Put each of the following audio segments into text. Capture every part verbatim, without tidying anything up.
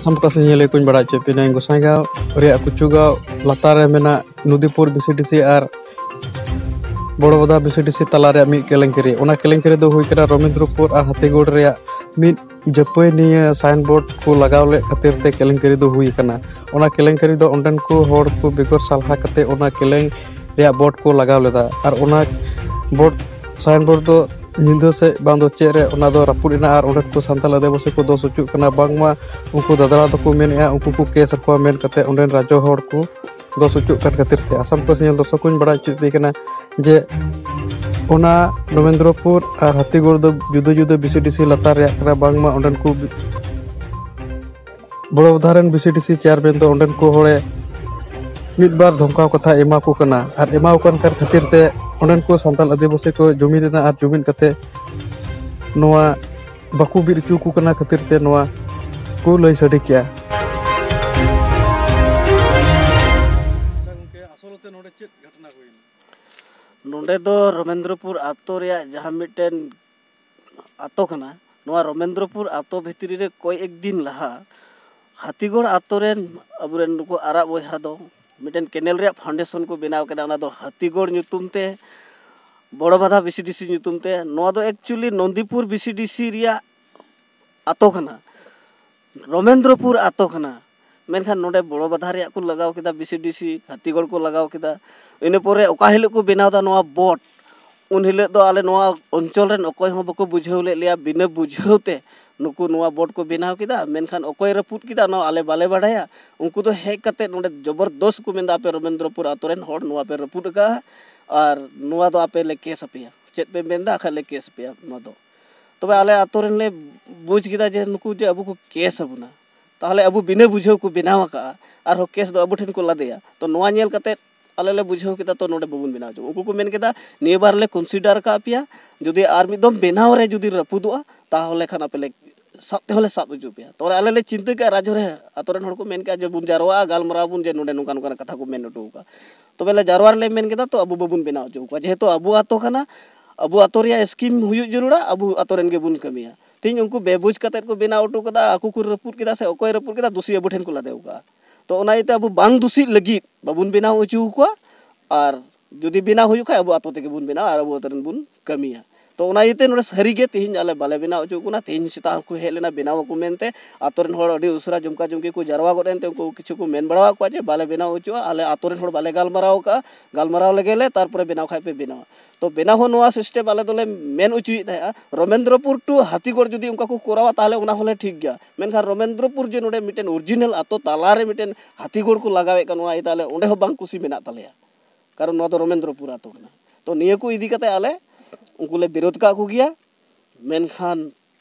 asam kasi nyele kuñ bada che pinang Gosaigao ria kuchugao latare mena Nudipur B C D C ar Borobada B C D C talare mi kelengkiri ona kelengkiri do hui kara Ramendropur ar Hatigod ria mid japoy niya signboard ko lagaw le khatir te kelengkiri do hui kana ona kelengkiri do onden ko hor ko begor salha kate ona keleng ria board ko lagaw leda ar ona board signboard do Nindo se bando cere ona do rapurina ar onet ko santal adebose ko do sucuk kana bangma unku dadala do ko menea unku ku kes ko men kate onden rajo hor ko do sucuk kan khatir te asam ko sinyal do sokuñ bada chuti kana je ona Ramendropur ar Hatigod do judo judo B C D C latar ya kana bangma onden ku boro udharan B C D C chairman do onden ko hore midbar dhomkaw katha ema ko kana ar ema kan kar khatir te onden ko santal adibose ko jumidina ar jumin kate noa baku bir chu ku kana khatir te noa ko lay sadi kya asolote node chet ghatna hoyna नोंडे दो रमेंद्रपुर आतो रे जहाँ मिटेन आतो कना नोआ रमेंद्रपुर आतो भितरी रे कोई एक दिन लहा हाथीगोड़ आतो रेन अबुरेन को आरा बोहा दो मिटेन केनेल रे फाउंडेशन को बनाव केना ओना दो हाथीगोड़ ᱧᱩᱛᱩᱢ ते बड़ो बाधा B C D C ᱧᱩᱛᱩᱢ ते नोआ दो actually Nandipur B C D C रिया आतो कना रमेंद्रपुर आतो कना मेनखान नोडे बड़ो बाधा रे को लगाव केदा B C D C हाथीगोड़ को लगाव केदा इने पोरे ओका हिलो को बनावदा नोआ बोट उन हिलो दो आले नोआ अंचल रेन ओकय हो बको बुझाव ले लिया बिना बुझावते नुकु नोआ बोट को बनाव केदा मेनखान ओकय रपुट केदा नो आले बाले बाडाया उनको तो हेक कते नोडे जबरदस्त को मेंदा पे रमेंद्रपुर आतो रेन होड़ नोआ पे रपुट का और नोआ दो आपे ले केस अपिया चेत पे मेंदा खाले केस अपिया नो दो तबे आले आतो रेन ले बुझ केदा जे नुकु जे अबु को केस अबुना ताहले अबु बिना बुझाव को बनाव का और हो केस दो अबु ठेन को लादेया तो नोआ नेल कते आले ले बुझाव केदा तो नोडे बबुन बनाव जो उनको को मेन केदा निय बार ले कंसीडर का पिया जदि आर मिदम बनाव रे जदि रपुदुआ ताहले खाना पेले साबते होले साब जो पिया तो आले ले चिंता के राजो रे आतोरन हड़ को मेन के जे बुन जारवा गालमराव बुन जे नोडे नुका नुका कथा को मेन उटू का तो बेले जारवार ले मेन केदा तो अबु बबुन बनाव जो का जेहेतु अबु आतो खाना अबु आतो रिया स्कीम हुयु जरूरा अबु आतोरन के बुन कमिया तीन उनको बेबुज कते को बनाव उटू कदा आकु को रपुट केदा से ओकय रपुट केदा दोषी अबु ठेन को लादेव का तो ओना इते अबु बांग दोषी लगी बबुन बनाव उचू को और जुदी बिना हुई खा अब आतो तेगे बुन बिना और अब तरन बुन कमिया तो ओना इते नोडे सरी गे तिहिन आले बाले बिना ओचो कुना तिहिन सिता को हेलेना बिना को मेनते आतोरन होड़ अडी उसरा जुमका जुमकी को जरवा गोडेनते उनको किछु को मेन बड़ावा को जे बाले बिना ओचो आले आतोरन होड़ बाले गालमराव का गालमराव लगेले तारपरे बिना खाय पे बिना तो बिना हो नोआ सिस्टम आले दोले मेन उचुई था रमेंद्रपुर टू हाथीगोड़ जुदी उनका को कोरावा ताले उना होले ठीक गया मेनखा रमेंद्रपुर जे नोडे मिटेन ओरिजिनल आतो तालारे मिटेन हाथीगोड़ को लगावे कनवा इताले ओंडे हो बांग कुसी मेना तालेया कारण नोआ तो रमेंद्रपुर आतो कना तो निया को इदी कते आले उनको ले विरोध का को गया मेनखान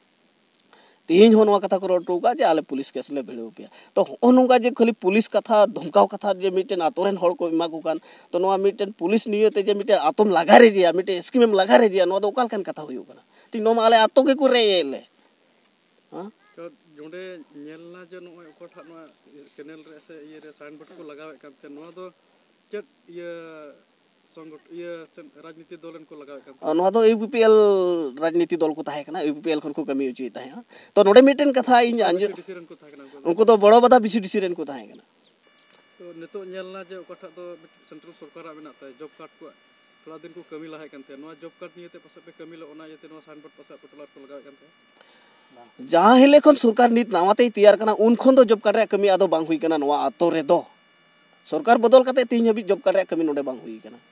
तिहिन हो नोआ कथा को रोटो का जे आले पुलिस केस ले भिड़ो पिया तो ओनोंगा जे खाली पुलिस कथा धमकाव कथा जे मिटेन आतोरेन हड़ को इमा को कान तो नोआ मिटेन पुलिस नियते जे मिटेन आतोम लगा रे जिया मिटेन स्कीम में लगा रे जिया नोआ दो ओकाल कान कथा हुयो कना ति नोमा आले आतो के को रे ले हां तो जोंडे नेलना जे नोय ओकोठा नोआ केनेल रे से ये रे साइन बोर्ड को लगावे काते नोआ दो चेत ये संगठ ये राजनीति दलन को लगावे काते नोआ दो यूपीएल राजनीति दल को ताहे कना यूपीएल खन को कमी उची ताहे तो नोडे मिटेन कथा इन अंज उनको तो बड़ो बदा B C D C रेन को ताहे कना तो नेतो नेलना जे ओकोठा दो सेंट्रल सरकार मेना ताय जॉब कार्ड को थोड़ा दिन को कमी लाहे काते नोआ जॉब कार्ड नियते पसे पे कमी लो ओना येते नोआ साइन बोर्ड पसे पटला को लगावे काते जहाँ हेले खन सरकार नीत नावाते तैयार कना उन खन दो जॉब कार्ड रे कमी आदो बांग हुई कना नोआ आतो रे दो सरकार बदल कते तीन हबी जॉब कार्ड रे कमी नोडे बांग हुई कना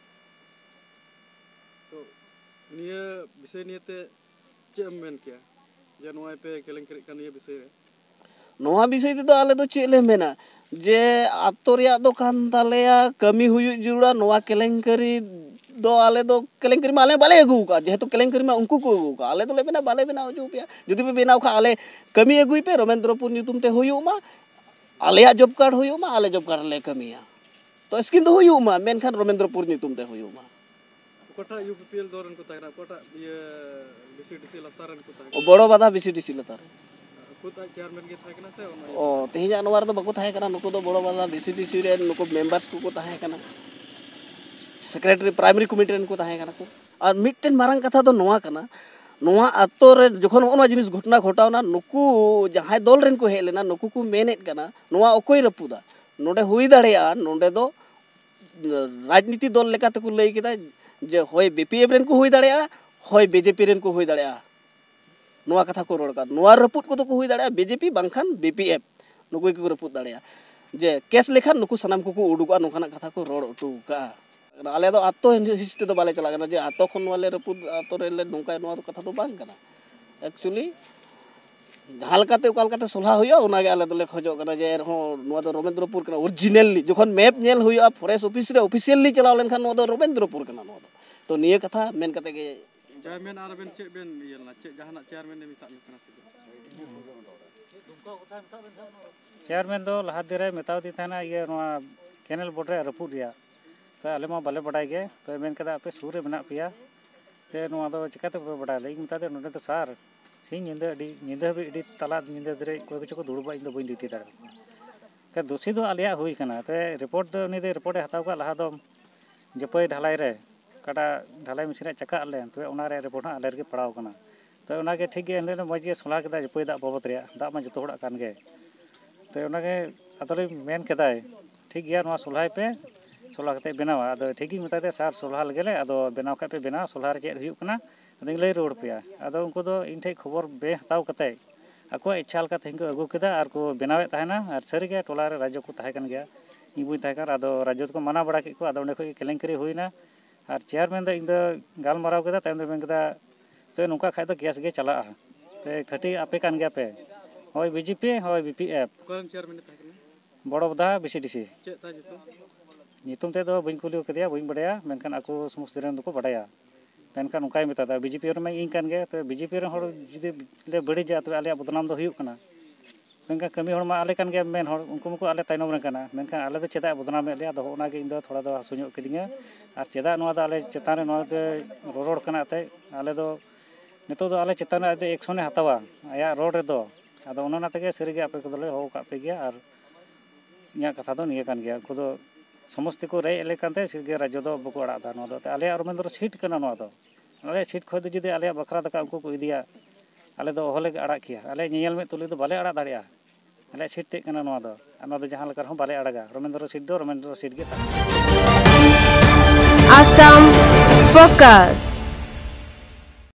तो निया विषय नियते चेम मेन किया जे नोआ पे केलेंकरी का निया विषय रे नोआ विषय ते तो आले दो चेले मेना जे आतो रिया दो कान तालेया कमी हुई जुड़ा नोआ केलेंकरी दो आले दो केलेंकरी माले बाले अगु का जेहेतु केलेंकरी में उनको को अगु का आले तो ले बिना बाले बिना जो पिया जदी पे बिना खा आले कमी अगुई पे रमेंद्रपुर ᱧᱩᱛᱩᱢ ते हुयु मा आले जॉब कार्ड हुयु मा आले जॉब कार्ड ले कमिया तो स्कीम तो हुयु मा मेनखान रमेंद्रपुर ᱧᱩᱛᱩᱢ ते हुयु मा कोटा यूपीएल दौरन को तागना कोटा ये B C D C लतारन को तागना बड़ो बाधा B C D C लतार खुद चेयरमैन के थाकना से ओ तेहिजा नवार तो बको थाहे कना नुको दो बड़ो बाधा B C D C रे नुको मेंबर्स को को थाहे कना सेक्रेटरी प्राइमरी कमिटी रेन को ताहे कना को और मिटन मारंग कथा तो नोआ कना नोआ आतो रे जखन ओना जिनिस घटना घटावना नुकु जहां दल रेन को हेज लेना नुकु को मेनेत कना नोआ अकोय रपुदा नोडे हुई दाड़ेया नोडे दो राजनीति दल लेकाते को लई केदा जे होय बीपीएफ रेन को हुई दाड़ेया होय बीजेपी रेन को हुई दाड़ेया नोआ कथा को रोड का नोआ रपुद को तो को हुई दाड़ेया बीजेपी बांखान बीपीएफ नुकु को रपुद दाड़ेया जे केस लेखान नुकु सनाम को को उडुका नोखाना कथा को रोड उटुका आले दो आतो हिस्ट्री दो बाले चला गना जे आतो खन वाले रपुद आतो रेले नोका नोआ तो कथा तो बांग कना एक्चुअली जहालकाते उकालकाते सोल्हा हुआ उनागे आले दोले खोजो कना जे रहो नोआ दो रमेंद्रपुर कना ओरिजिनली जखन मैप नेल हुआ फॉरेस्ट ऑफिस रे ऑफिशियली चलाव लेन खान नोआ दो रमेंद्रपुर कना नोआ दो तो निये कथा मेन कते गे चेयरमैन आर बेन चे बेन येला चे जहाना चेयरमैन ने मिता कना चेयरमैन दो लहा दिरे मेताव दी थाना ये नोआ कैनल बोर्ड रे रपुद रिया तो आले मा बाले बडाय गे तो मेन कदा आपे सूर रे मेना पिया ते नोआ दो चिकाते पे बडाय ले मिता दे नोडे तो सार सिंह निंदा अडी निंदा भी अडी तला निंदा दरे कोई कुछ को दुड़बा इन दो बइन दीती दार के दोषी दो आलिया हुई कना ते रिपोर्ट दो नि दे रिपोर्ट हताव का लहा दो जपय ढालाई रे काटा ढालाई मिसिन चका ले तो ओना रे रिपोर्ट आले रे पड़ाव कना तो ओना के ठीक गे एले मज गे सोला केदा जपय दा बाबत रे दा मा जतो होड़ा कान गे तो ओना के अतले मेन केदाय ठीक गया नोआ सोलाय पे सोला कते बनावा आदो ठीक ही मताते सार सोला लगेले आदो बनाव का पे बनाव सोला रे चेद हुयु कना अदिं लay रोड पेया आदो उनको दो इन ठे खबर बे हताव कते ako इच्छा लका तें को अगु केदा आर को बनावे ताहेना आर सरी गे टोला रे राज्य को ताहे कन गया इ बुई ताहे कर आदो राज्य को मना बड़ा के को आदो ने को केलेंकरी हुइना आर चेयरमैन दो इन दो गाल मराव केदा तायम दो बेन केदा तो नुका खाय तो केस गे चला ते खटी आपे कान गया पे होय बीजेपी होय बीपीएफ कोन चेयरमैन ने ताहे बड़ो बदा बीसीडीसी चे ता जतो नितुम ते दो बइन कुलियो कदिया बइन बड़ाया मेनखान ako समस्त रेन दो को बड़ाया मेनखान उनकाय मेता दा बीजेपी रे मा इन कान गे तो बीजेपी रे हर जुदी ले बड़ी जा तो आले बदनाम दो हुयु कना मेनका कमी हर मा आले कान गे मेन हर उनको मको आले ताइनम रे कना मेनखान आले दो चेदा बदनाम ले लिया दो ओना गे इन दो थोड़ा दो हसुño किदिङा आर चेदा नोआ दो आले चेतान रे नोआ दे रोड कना ते आले दो नितो दो आले चेतान रे एक्शन ने हतावा आया रोड रे दो आदो ओना नाते सरी गे आपे को दोले हो का पे गया आर इया कथा दो निये कान गया को दो समस्त को रे एले कानते सिगे राज्य दो बको अड़ा दा नो दो आले रमेंद्र सीट कना नो दो आले सीट खो दो जुदी आले बखरा दका उनको को इदिया आले दो होले अड़ा किया आले नियल में तुली दो बाले अड़ा दाड़िया आले सीट ते कना नो दो नो दो जहां लकर हो बाले अड़गा रमेंद्र सीट दो रमेंद्र सीट गे आसाम फोकस।